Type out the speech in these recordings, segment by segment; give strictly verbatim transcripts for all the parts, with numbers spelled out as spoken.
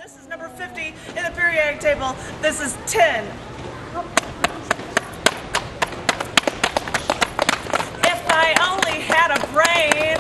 This is number fifty in the periodic table. This is ten. If I only had a brain,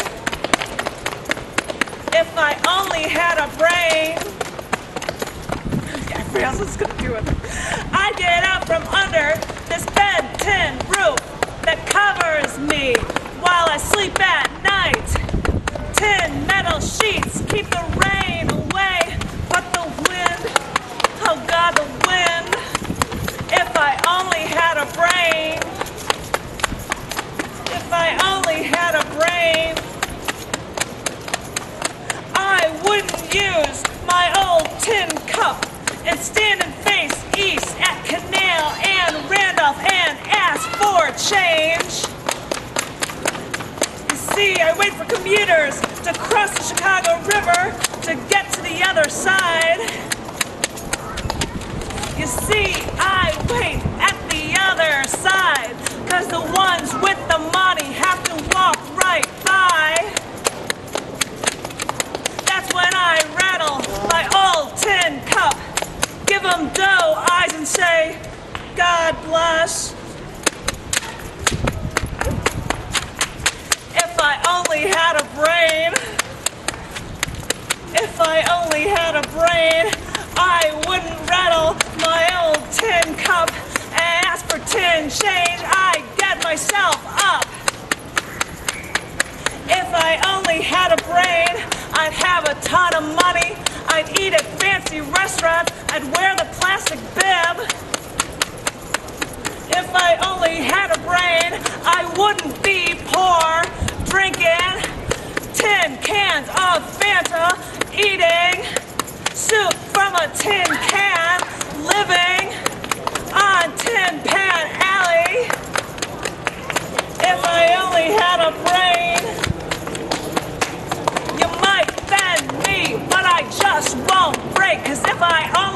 if I only had a brain, everybody else is gonna do it. I'd get out from under this bed tin roof that covers me while I sleep at night. Tin metal sheets keep the rain away, but the wind, oh God, the wind. If I only had a brain, if I only had a brain, I wouldn't use my old tin cup and stand and face east at Canal and Randolph and ask for change. You see, I wait for commuters to cross the Chicago River to get to the other side. You see, I wait at the other side, cause the ones with the money have to walk right by. That's when I rattle my old tin cup, give them doe eyes and say, God bless. If I only had a brain, if I only had a brain, I wouldn't rattle my old tin cup and ask for tin change. I'd get myself up. If I only had a brain, I'd have a ton of money. I'd eat at fancy restaurants. I'd wear the plastic bib. If I only had a brain, I wouldn't be poor, drinking tin cans of Fanta, eating soup from a tin can, living on Tin Pan Alley. If I only had a brain, you might bend me, but I just won't break, cause if I only